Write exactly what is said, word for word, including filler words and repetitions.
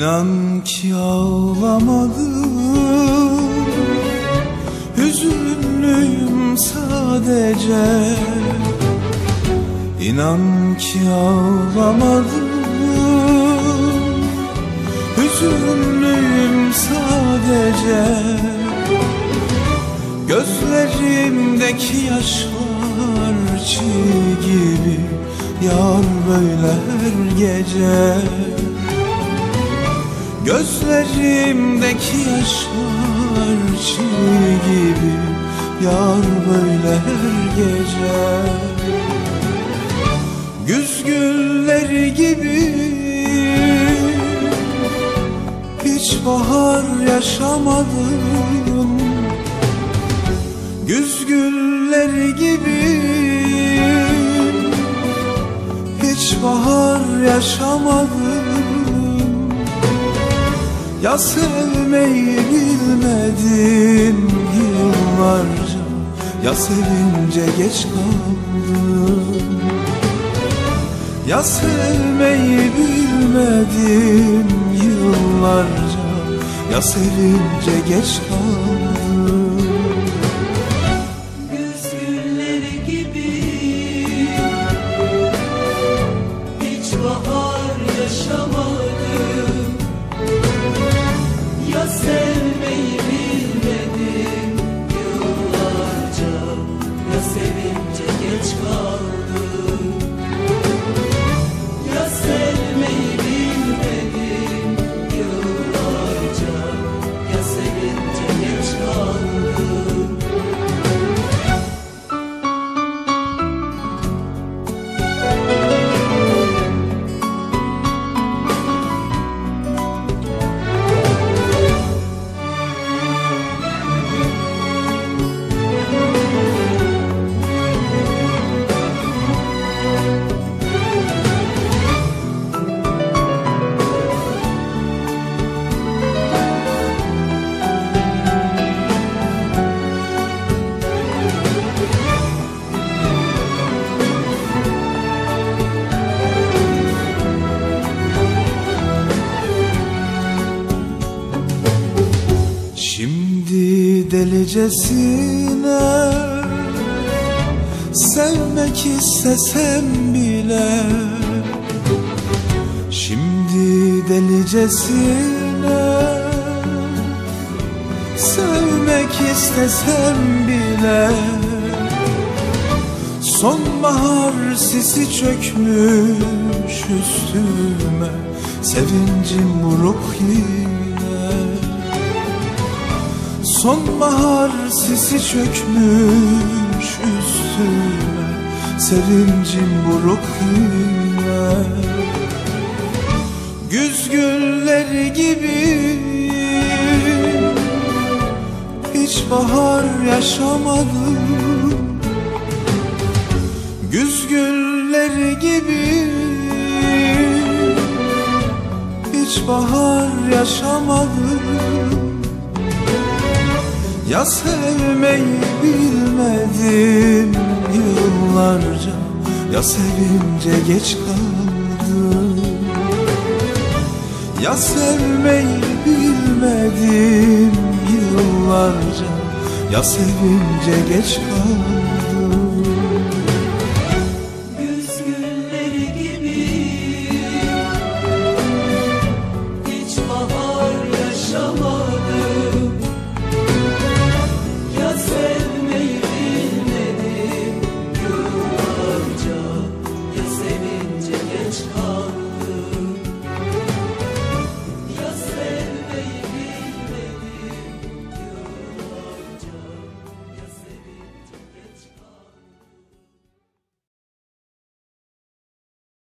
İnan ki ağlamadım, hüzünlüyüm sadece. İnan ki ağlamadım, hüzünlüyüm sadece. Gözlerimdeki yaşlar çiğ gibi yar böyle her gece. Gözlerimdeki yaşlar çiğ gibi yar böyle her gece. Güz gülleri gibi hiç bahar yaşamadım. Güz gülleri gibi hiç bahar yaşamadım. Ya sevmeyi bilmedim yıllarca, ya sevince geç kaldım. Ya sevmeyi bilmedim yıllarca, ya sevince geç kaldım. Güz gülleri gibi hiç bahar yaşamadım. Ya sevmeyi bilmedim yıllarca, ya sevince geç kaldım. Ya sevmeyi bilmedim yıllarca, ya sevince geç kaldım. Şimdi delicesine sevmek istesem bile, şimdi delicesine sevmek istesem bile, sonbahar sisi çökmüş üstüme, sevincim buruk yine. Sonbahar sisi çökmüş üstüme, sevincim buruk yine. Güz gülleri gibi hiç bahar yaşamadım. Güz gülleri gibi hiç bahar yaşamadım. Ya sevmeyi bilmedim yıllarca, ya sevince geç kaldım. Ya sevmeyi bilmedim yıllarca, ya sevince geç kaldım.